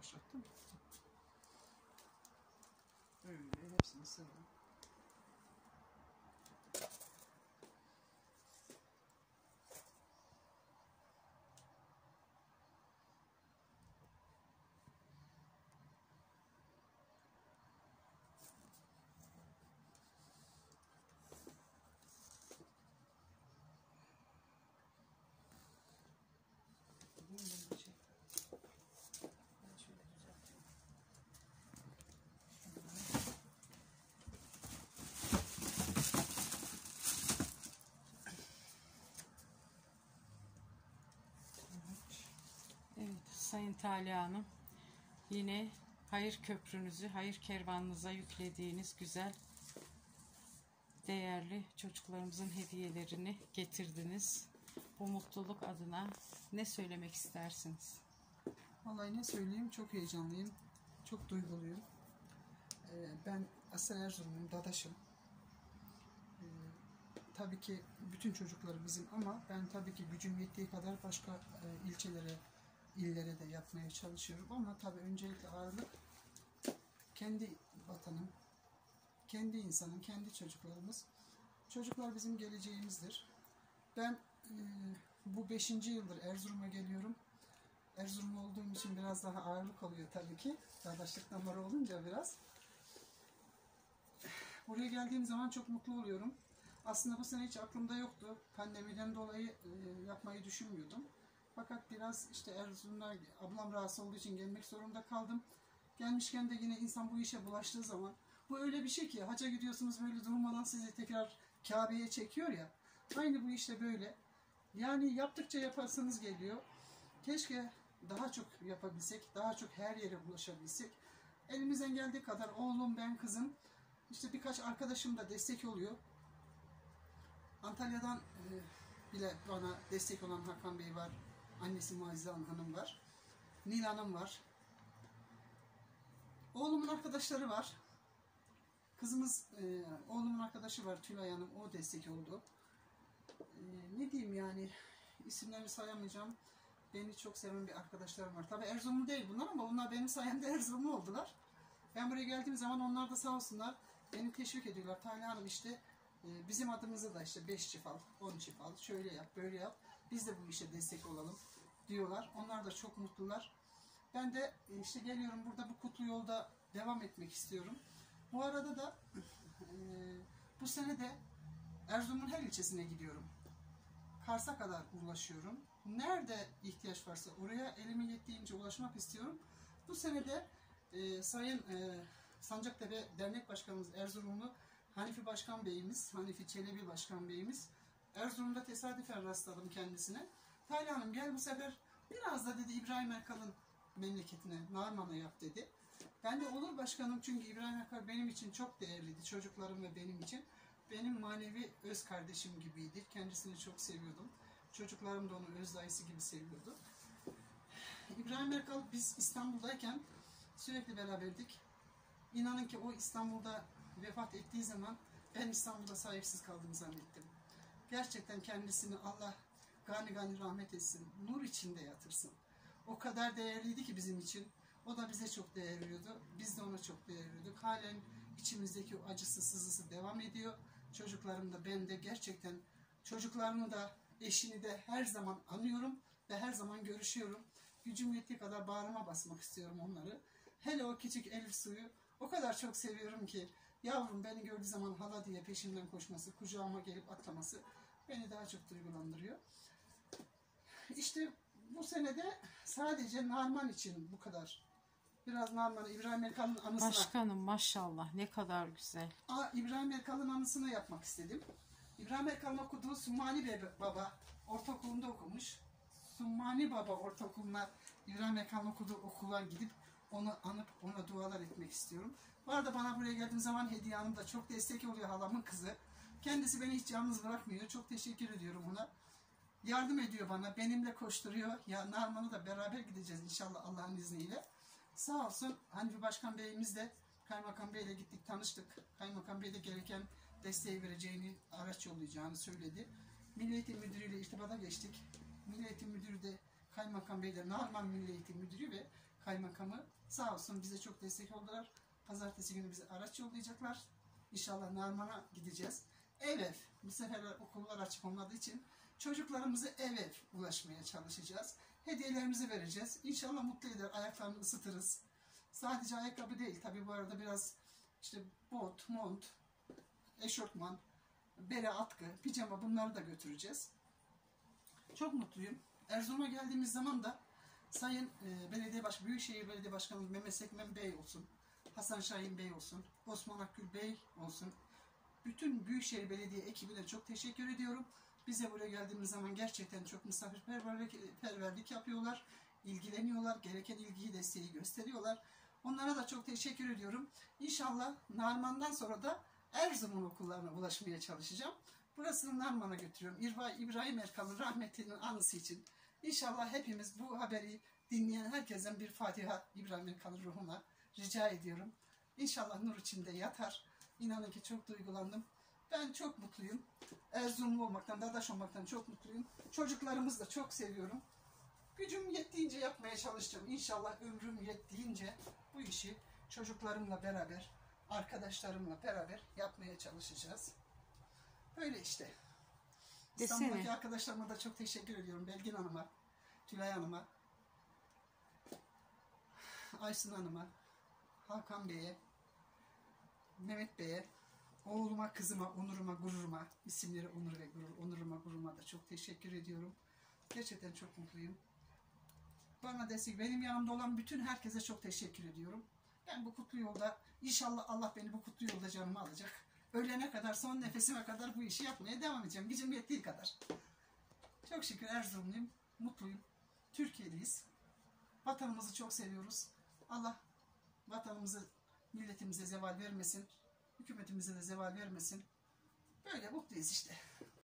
başlattım. Öyle hepsini sıralım. Evet, Sayın Talha Hanım, yine hayır köprünüzü, hayır kervanınıza yüklediğiniz güzel, değerli çocuklarımızın hediyelerini getirdiniz. Bu mutluluk adına ne söylemek istersiniz? Vallahi ne söyleyeyim, çok heyecanlıyım, çok duyguluyum. Ben aslen Erzurumluyum, dadaşım. Tabii ki bütün çocuklar bizim ama ben tabii ki gücüm yettiği kadar başka ilçelere, illere de yapmaya çalışıyorum. Ama tabii öncelikle ağırlık kendi vatanım, kendi insanım, kendi çocuklarımız. Çocuklar bizim geleceğimizdir. Ben bu 5. yıldır Erzurum'a geliyorum. Erzurum olduğum için biraz daha ağırlık oluyor tabii ki. Kardeşlik damarı olunca biraz. Buraya geldiğim zaman çok mutlu oluyorum. Aslında bu sene hiç aklımda yoktu. Pandemiden dolayı yapmayı düşünmüyordum. Fakat biraz işte Erzurum'da ablam rahatsız olduğu için gelmek zorunda kaldım. Gelmişken de yine insan bu işe bulaştığı zaman, bu öyle bir şey ki hacca gidiyorsunuz, böyle durmadan sizi tekrar Kabe'ye çekiyor ya. Aynı bu işte böyle. Yani yaptıkça yapasınız geliyor. Keşke daha çok yapabilsek, daha çok her yere ulaşabilsek. Elimizden geldiği kadar oğlum, ben, kızım, işte birkaç arkadaşım da destek oluyor. Antalya'dan bile bana destek olan Hakan Bey var. Annesi Muazzez Hanım var. Nil Hanım var. Oğlumun arkadaşları var. Kızımız, oğlumun arkadaşı var Tülay Hanım. O destek oldu. Ne diyeyim yani, isimlerini sayamayacağım. Beni çok seven bir arkadaşlarım var. Tabii Erzurumlu değil bunlar ama onlar benim sayemde Erzurumlu oldular. Ben buraya geldiğim zaman onlar da sağ olsunlar beni teşvik ediyorlar. Talha Hanım işte bizim adımıza da işte 5 çift al, 10 çift al, şöyle yap, böyle yap. Biz de bu işe destek olalım diyorlar. Onlar da çok mutlular. Ben de işte geliyorum, burada bu kutlu yolda devam etmek istiyorum. Bu arada da bu sene de Erzurum'un her ilçesine gidiyorum. Kars'a kadar ulaşıyorum. Nerede ihtiyaç varsa oraya elimin yettiğince ulaşmak istiyorum. Bu sene de Sayın Sancaktepe Dernek Başkanımız Erzurumlu Hanifi Başkan Beyimiz, Hanifi Çelebi Başkan Beyimiz, Erzurum'da tesadüfen rastladım kendisine. Talha Hanım gel bu sefer biraz da dedi İbrahim Erkal'ın memleketine, Narman'a yap dedi. Ben de olur başkanım, çünkü İbrahim Erkal benim için çok değerliydi, çocuklarım ve benim için. Benim manevi öz kardeşim gibiydi. Kendisini çok seviyordum. Çocuklarım da onu öz dayısı gibi seviyordu. İbrahim Erkal biz İstanbul'dayken sürekli beraberdik. İnanın ki o İstanbul'da vefat ettiği zaman ben İstanbul'da sahipsiz kaldığımı zannettim. Gerçekten kendisini Allah gani gani rahmet etsin, nur içinde yatırsın. O kadar değerliydi ki bizim için. O da bize çok değer veriyordu. Biz de ona çok değer veriyorduk. Halen içimizdeki o acısı, sızısı devam ediyor. Çocuklarım da, ben de gerçekten çocuklarını da, eşini de her zaman anıyorum ve her zaman görüşüyorum. Gücüm yettiği kadar bağrıma basmak istiyorum onları. Hele o küçük Elif Su'yu o kadar çok seviyorum ki, yavrum beni gördüğü zaman hala diye peşimden koşması, kucağıma gelip atlaması beni daha çok duygulandırıyor. İşte bu senede sadece Narman için bu kadar. Biraz Narman'ı İbrahim Erkal'ın anısına... Başkanım maşallah ne kadar güzel. İbrahim Erkal'ın anısına yapmak istedim. İbrahim Erkal'ın okuduğu Summani Baba ortaokulunda okumuş. Summani Baba ortaokuluna İbrahim Erkal'ın okuduğu okula gidip onu anıp ona dualar etmek istiyorum. Bu arada bana buraya geldiğim zaman Hediye Hanım da çok destek oluyor, halamın kızı. Kendisi beni hiç yalnız bırakmıyor. Çok teşekkür ediyorum ona. Yardım ediyor bana, benimle koşturuyor. Ya Narman'a da beraber gideceğiz inşallah Allah'ın izniyle. Sağ olsun Hanifi Başkan Bey'imiz de Kaymakam Bey'le gittik, tanıştık. Kaymakam Bey de gereken desteği vereceğini, araç yollayacağını söyledi. Milli Eğitim Müdürü ile irtibata geçtik. Milli Eğitim Müdürü de Kaymakam Bey'le, Narman Milli Eğitim Müdürü ve kaymakamı sağ olsun bize çok destek oldular. Pazartesi günü bize araç yollayacaklar. İnşallah Narman'a gideceğiz. Ev bu sefer okullar açık olmadığı için çocuklarımızı ev ulaşmaya çalışacağız. Hediyelerimizi vereceğiz. İnşallah mutlu eder, ayaklarını ısıtırız. Sadece ayakkabı değil tabi, bu arada biraz işte bot, mont, eşortman, bere, atkı, pijama, bunları da götüreceğiz. Çok mutluyum. Erzurum'a geldiğimiz zaman da Sayın Büyükşehir Belediye Başkanı Mehmet Sekmen Bey olsun, Hasan Şahin Bey olsun, Osman Akgül Bey olsun, bütün Büyükşehir Belediye ekibine çok teşekkür ediyorum. Bize buraya geldiğimiz zaman gerçekten çok misafirperverlik yapıyorlar, ilgileniyorlar, gereken ilgiyi, desteği gösteriyorlar. Onlara da çok teşekkür ediyorum. İnşallah Narman'dan sonra da Erzurum okullarına ulaşmaya çalışacağım. Burasını Narman'a götürüyorum. İbrahim Erkal'ın rahmetinin anısı için. İnşallah hepimiz bu haberi dinleyen herkesten bir Fatiha İbrahim Erkal'ın ruhuna rica ediyorum. İnşallah nur içinde yatar. İnanın ki çok duygulandım. Ben çok mutluyum. Erzurumlu olmaktan, dadaş olmaktan çok mutluyum. Çocuklarımızı da çok seviyorum. Gücüm yettiğince yapmaya çalışacağım. İnşallah ömrüm yettiğince bu işi çocuklarımla beraber, arkadaşlarımla beraber yapmaya çalışacağız. Böyle işte. İstanbul'daki arkadaşlarıma da çok teşekkür ediyorum. Belgin Hanım'a, Tülay Hanım'a, Aysun Hanım'a, Hakan Bey'e, Mehmet Bey'e, oğluma, kızıma, onuruma, gururuma, isimleri Onur ve Gurur, onuruma, gururuma da çok teşekkür ediyorum. Gerçekten çok mutluyum. Bana destek, benim yanımda olan bütün herkese çok teşekkür ediyorum. Ben bu kutlu yolda, inşallah Allah beni bu kutlu yolda canıma alacak. Ölene kadar, son nefesime kadar bu işi yapmaya devam edeceğim. Gücüm yettiği kadar. Çok şükür Erzurumluyum, mutluyum. Türkiye'liyiz. Vatanımızı çok seviyoruz. Allah vatanımızı, milletimize zeval vermesin. Hükümetimize de zeval vermesin. Böyle mutluyuz işte.